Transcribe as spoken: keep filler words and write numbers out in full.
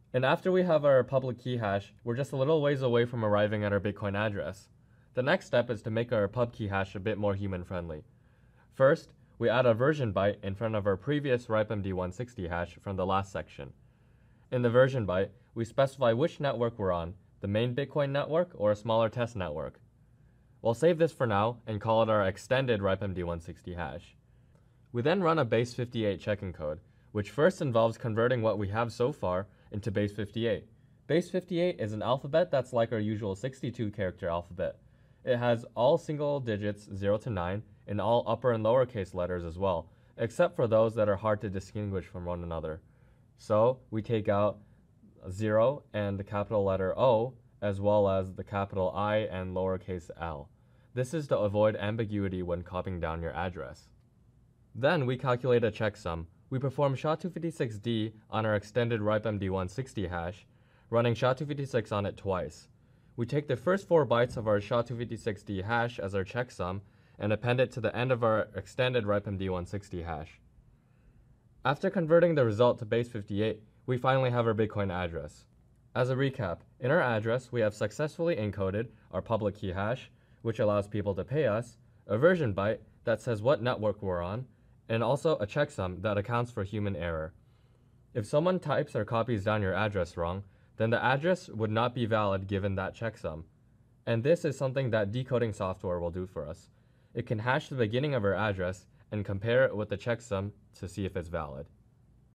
And after we have our public key hash, we're just a little ways away from arriving at our Bitcoin address. The next step is to make our pub key hash a bit more human-friendly. First, we add a version byte in front of our previous RIPEMD one sixty hash from the last section. In the version byte, we specify which network we're on, the main Bitcoin network or a smaller test network. We'll save this for now and call it our extended RIPEMD one sixty hash. We then run a base fifty-eight checking code, which first involves converting what we have so far into base fifty-eight. Base fifty-eight is an alphabet that's like our usual sixty-two character alphabet. It has all single digits zero to nine and all upper and lowercase letters as well, except for those that are hard to distinguish from one another. So we take out zero and the capital letter O, as well as the capital I and lowercase l. This is to avoid ambiguity when copying down your address. Then we calculate a checksum. We perform S H A two fifty-six D on our extended RIPEMD one sixty hash, running S H A two fifty-six on it twice. We take the first four bytes of our S H A two fifty-six D hash as our checksum and append it to the end of our extended RIPEMD one sixty hash. After converting the result to base fifty-eight, we finally have our Bitcoin address. As a recap, in our address, we have successfully encoded our public key hash, which allows people to pay us, a version byte that says what network we're on, and also a checksum that accounts for human error. If someone types or copies down your address wrong, then the address would not be valid given that checksum. And this is something that decoding software will do for us. It can hash the beginning of our address and compare it with the checksum to see if it's valid.